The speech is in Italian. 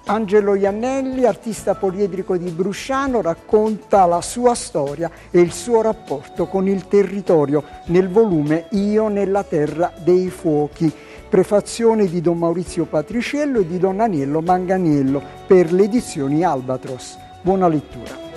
Angelo Iannelli, artista poliedrico di Brusciano, racconta la sua storia e il suo rapporto con il territorio nel volume Io nella terra dei fuochi, prefazione di Don Maurizio Patriciello e di Don Aniello Manganiello per le edizioni Albatros. Buona lettura.